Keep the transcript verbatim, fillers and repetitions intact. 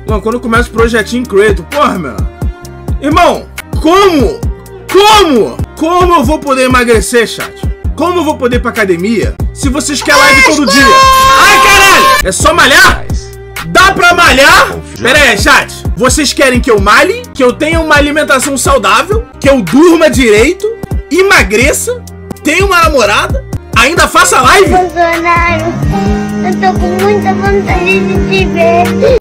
Não, quando começa o projetinho Creator, porra, meu. Irmão, como? Como? Como eu vou poder emagrecer, chat? Como eu vou poder ir pra academia se vocês querem live todo dia? Ai, caralho! É só malhar? Dá pra malhar? Pera aí, chat. Vocês querem que eu malhe, que eu tenha uma alimentação saudável, que eu durma direito, emagreça, tenha uma namorada, ainda faça live? Bolsonaro, eu tô com muita vontade de te ver.